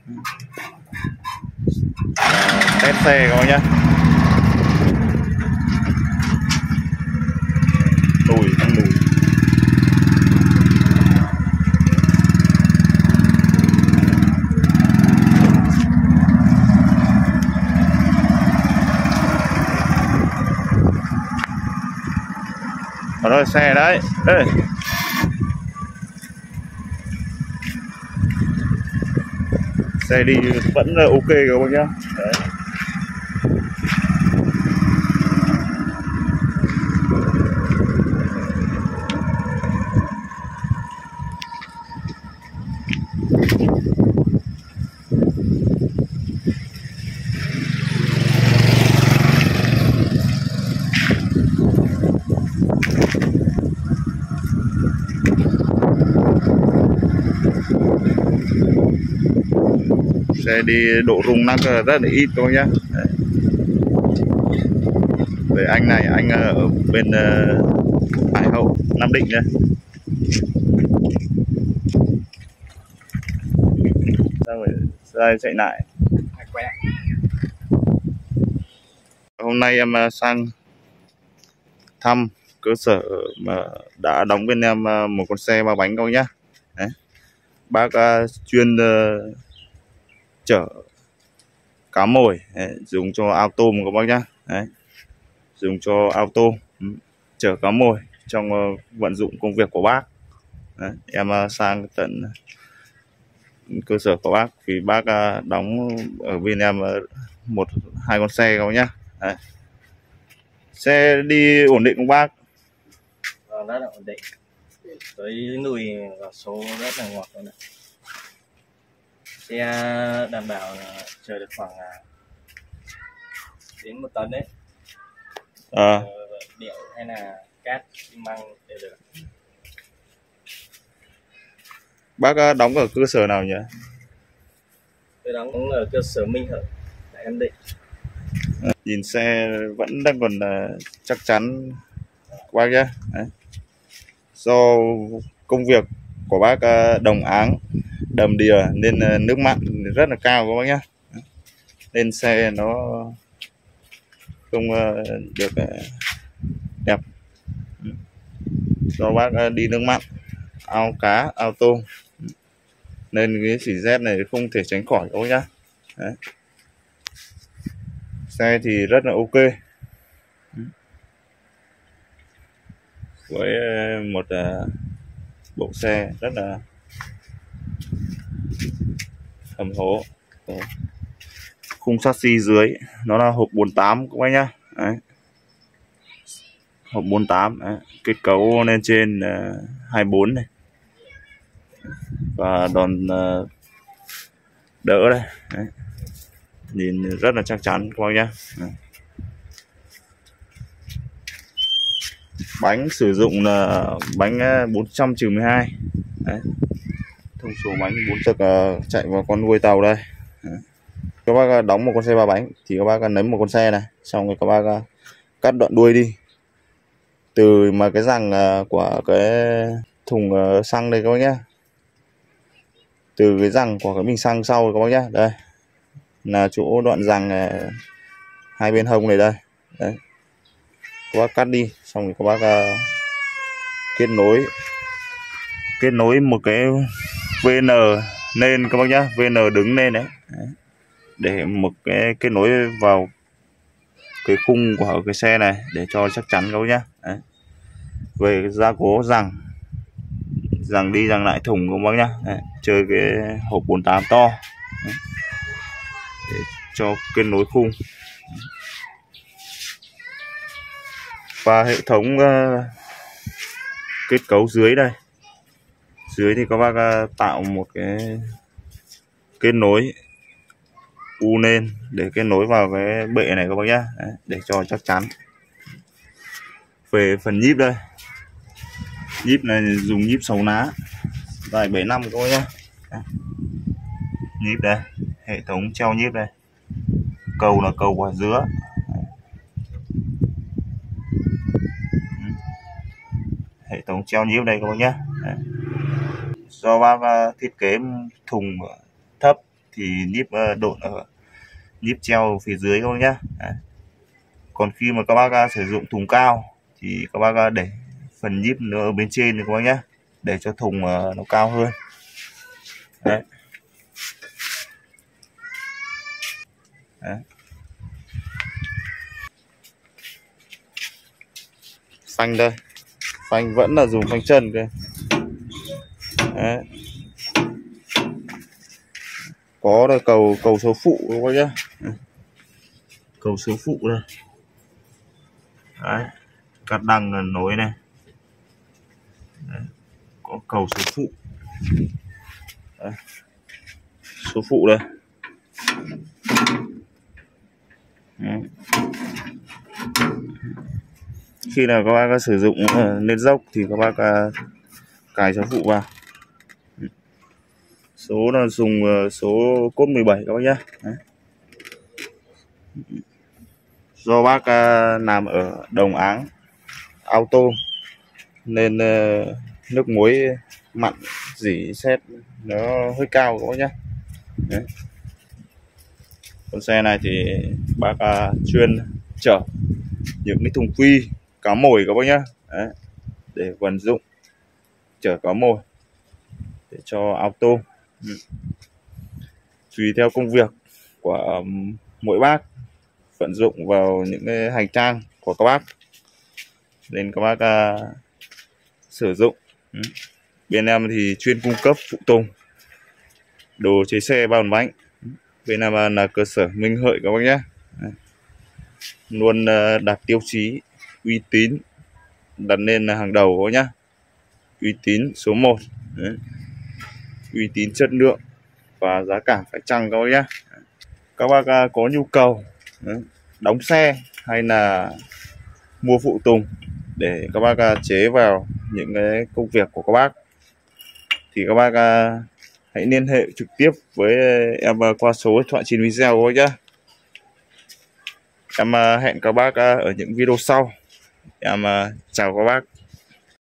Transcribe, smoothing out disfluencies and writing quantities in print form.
Test xe các bác nhá. Đùi con đùi. Rồi xe đấy. Ê. Xe đi vẫn là ok các bác nhá. Đấy. Xe đi độ rung lắc rất là ít thôi nhá. Về anh này, anh ở bên Hải Hậu, Nam Định đây. Sao phải ra chạy lại. Hôm nay em sang thăm cơ sở mà đã đóng bên em một con xe 3 bánh các bác nhá. Đấy. Bác chuyên chở cá mồi, đấy, dùng cho auto các bác nhá. Đấy. Dùng cho auto chở cá mồi trong vận dụng công việc của bác. Đấy. Em sang tận cơ sở của bác vì bác đóng ở bên em 1-2 con xe các bác nhá. Đấy. Xe đi ổn định không bác? Vâng, rất là ổn định. Tới lùi vào số rất là ngọt luôn ạ. Xe đảm bảo là chờ được khoảng đến 1 tấn đấy. Điệu hay là cát, xi măng đều được. Bác đóng ở cơ sở nào nhỉ? Tôi đóng ở cơ sở Minh Hợi tại Nam Định. Nhìn xe vẫn đang còn chắc chắn bác nhé. Đấy. Do công việc của bác đồng áng, đầm đìa nên nước mặn rất là cao các bác nhé. Nên xe nó không được đẹp. Do bác đi nước mặn, ao cá, ao tôm nên cái xỉ rét này không thể tránh khỏi các bác nhé. Đấy. Xe thì rất là ok. Với một bộ xe rất là hầm hố. Khung chassis dưới nó là hộp 48 các bác nhá. Đấy. Hộp 48 đấy. Kết cấu lên trên 24 này và đòn đỡ đây. Đấy. Nhìn rất là chắc chắn các bác nhá. Đấy. Bánh sử dụng là bánh 400/12. Đấy. Thông số bánh 4 tấc chạy vào con đuôi tàu đây. Đấy. Các bác đóng một con xe 3 bánh thì các bác ném một con xe này, xong rồi các bác cắt đoạn đuôi đi từ mà cái rằng của cái thùng xăng đây các bác nhé, từ cái rằng của cái bình xăng sau các bác nhé. Đây là chỗ đoạn rằng hai bên hông này đây. Đấy. Các bác cắt đi xong rồi các bác kết nối một cái VN lên các bác nhá, VN đứng lên đấy. Đấy. Để một cái kết nối vào cái khung của cái xe này để cho chắc chắn các bác nhá. Đấy. Về cái gia cố rằng đi rằng lại thùng các bác nhá. Đấy. Chơi cái hộp 48 to. Đấy. Để cho kết nối khung. Và hệ thống kết cấu dưới đây. Dưới thì các bác tạo một cái kết nối u lên để kết nối vào cái bệ này các bác nhá. Đấy, để cho chắc chắn. Về phần nhíp đây, nhíp này dùng nhíp 6 ná dài 75 các bác nhá. Đấy. Nhíp đây, hệ thống treo nhíp đây, cầu là cầu quả dứa. Hệ thống treo nhíp đây các bác nhá. Đấy. Do bác thiết kế thùng thấp thì nhíp độn ở nhíp treo phía dưới các bác nhá. Đấy. Còn khi mà các bác sử dụng thùng cao thì các bác để phần nhíp nó ở bên trên các bác nhá, để cho thùng nó cao hơn. Đấy. Đấy. Phanh đây, phanh vẫn là dùng phanh chân cơ. Đấy. Có đây cầu số phụ các bác nhá. Cầu số phụ đây. Đấy. Cắt đăng là nối này. Đấy. Có cầu số phụ. Đấy. Số phụ đây. Đấy. Khi nào các bác sử dụng lên dốc thì các bác cài số phụ vào. Số là dùng số cốt 17 các bác nhé. Đấy. Do bác làm ở Đồng Áng Auto nên nước muối mặn dỉ sét nó hơi cao các bác nhé. Đấy. Con xe này thì bác chuyên chở những cái thùng phi cá mồi các bác nhé. Đấy. Để vận dụng chở cá mồi để cho auto. Tùy theo công việc của mỗi bác vận dụng vào những cái hành trang của các bác nên các bác sử dụng. Bên em thì chuyên cung cấp phụ tùng, đồ chế xe ba bánh. Bên em là cơ sở Minh Hợi các bác nhé. Luôn đạt tiêu chí uy tín, đặt lên là hàng đầu các bác nhé. Uy tín số 1. Đấy. Uy tín chất lượng và giá cả phải chăng các bác nhé. Các bác có nhu cầu đóng xe hay là mua phụ tùng để các bác chế vào những cái công việc của các bác thì các bác hãy liên hệ trực tiếp với em qua số điện thoại trên video các bác nhé. Em hẹn các bác ở những video sau. Em chào các bác.